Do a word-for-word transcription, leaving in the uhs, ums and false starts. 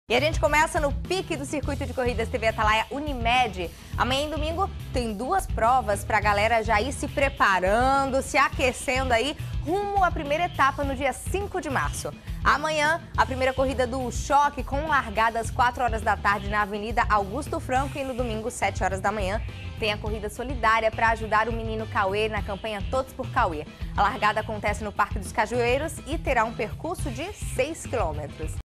E a gente começa no pique do Circuito de Corridas T V Atalaia Unimed. Amanhã e domingo tem duas provas para a galera já ir se preparando, se aquecendo aí, rumo à primeira etapa no dia cinco de março. Amanhã, a primeira corrida do Choque, com largada às quatro horas da tarde na Avenida Augusto Franco, e no domingo, sete horas da manhã, tem a corrida solidária para ajudar o menino Cauê na campanha Todos por Cauê. A largada acontece no Parque dos Cajueiros e terá um percurso de seis quilômetros.